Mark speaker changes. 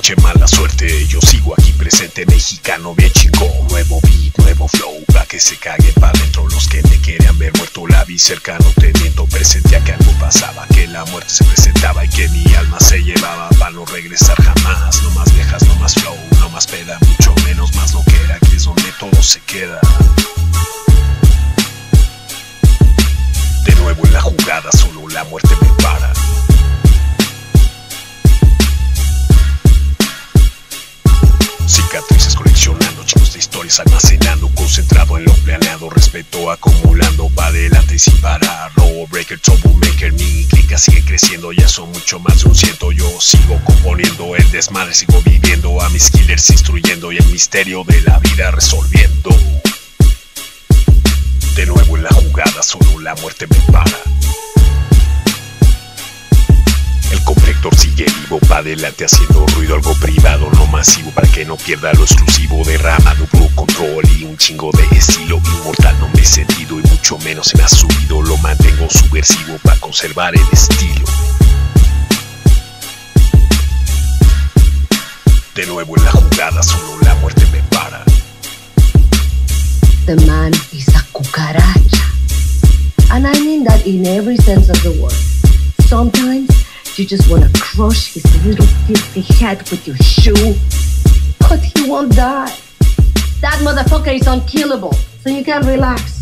Speaker 1: pinche mala suerte. Yo sigo aquí presente, mexicano bien chingón. Nuevo beat, nuevo flow, pa' que se caguen pa' dentro los que me querían ver muerto. La vi cercano, te miento, presentía que algo pasaba, que la muerte se presentaba y que mi alma se llevaba pa' no regresar jamás. No más viejas, no más flow, no más peda, mucho menos más lo que era. Aquí es donde todo se queda. De nuevo en la jugada, solo la muerte me para. Cicatrices coleccionando, chicos de historias almacenando, concentrado en lo planeado, respeto acumulando, pa' adelante y sin parar. Robo breaker, troublemaker, mi clica sigue creciendo, ya son mucho más de un ciento. Yo sigo componiendo el desmadre, sigo viviendo, a mis killers instruyendo y el misterio de la vida resolviendo. De nuevo en la jugada, solo la muerte me para. El conflictor sigue vivo, pa' adelante haciendo ruido, algo privado, no masivo, para que no pierda lo exclusivo. Derramando puro control y un chingo de estilo. Inmortal no me he sentido y mucho menos se me ha subido. Lo mantengo subversivo pa' conservar el estilo. De nuevo en la jugada, solo la muerte me para.
Speaker 2: The man is a cucaracha, and I mean that in every sense of the word. Sometimes you just wanna crush his little filthy head with your shoe, but he won't die. That motherfucker is unkillable, so you can relax.